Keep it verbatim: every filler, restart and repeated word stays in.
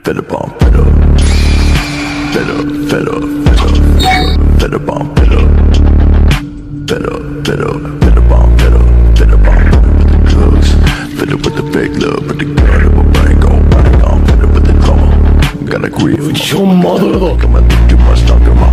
Fed up on fed up. Fed up, fed up, fed up. Fed up on fed up. Fed up, fed up, fed up on fed up. Fed up on fed up with the drugs. Fed up with the fake love, with the gun of a brain gon' bang on. Fed up with the drama. Gotta grieve. Your mother. I'm addicted to my stalker.